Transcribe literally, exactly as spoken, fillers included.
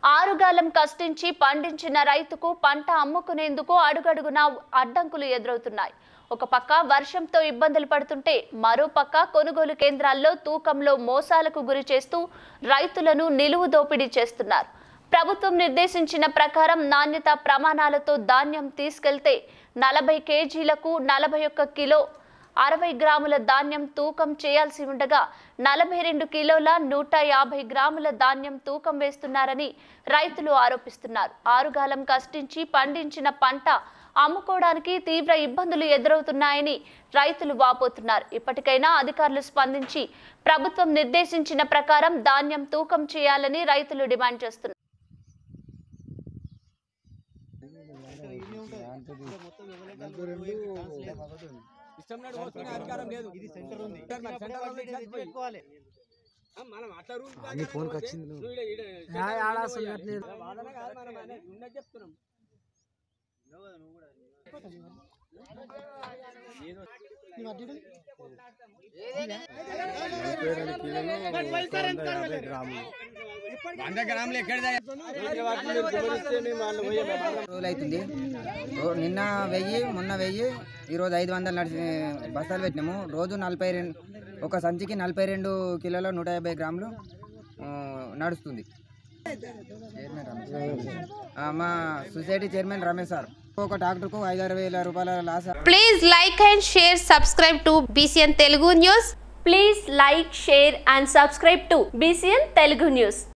ఆరుగాలం కష్టించి పండించిన రైతుకు పంట అమ్ముకునేందుకు అడుగడుగునా అడ్డంకులు ఎదురవుతున్నాయి. ఒక పక్క వర్షంతో ఇబ్బందులు పడుతుంటే మరో పక్క కొనుగోలు కేంద్రాల్లో తూకంలో మోసాలకు గురి చేస్తూ రైతులను నిలువు దోపిడీ చేస్తున్నారు. ప్రభుత్వం నిర్దేశించిన ప్రకారం నాణ్యత ప్రమాణాలతో ధాన్యం తీసుకెళ్తే నలభై కేజీలకు నలభై ఒక్క కిలో అరవై గ్రాముల ధాన్యం తూకం చేయాల్సి ఉండగా నలభై రెండు కిలోల నూట యాభై గ్రాముల ధాన్యం తూకం వేస్తున్నారని రైతులు ఆరోపిస్తున్నారు. ఆరుగాలం కష్టించి పండించిన పంట అమ్ముకోవడానికి తీవ్ర ఇబ్బందులు ఎదురవుతున్నాయని రైతులు వాపోతున్నారు. ఇప్పటికైనా అధికారులు స్పందించి ప్రభుత్వం నిర్దేశించిన ప్రకారం ధాన్యం తూకం చేయాలని రైతులు డిమాండ్ చేస్తున్నారు. రోజులైతుంది. నిన్న వెయ్యి మొన్న వెయ్యి ఈరోజు ఐదు వందలు నడిచి బస్తాలు పెట్టినాము. రోజు నలభై రెండు ఒక సంచికి నలభై రెండు కిలోల నూట యాభై గ్రాములు నడుస్తుంది. మా సొసైటీ చైర్మన్ రమేష్ సార్ ఒక ట్రాక్టర్కు ఐదారు వేల రూపాయల loss. Please like and share subscribe to BCN Telugu news. Please like share and subscribe to BCN Telugu news.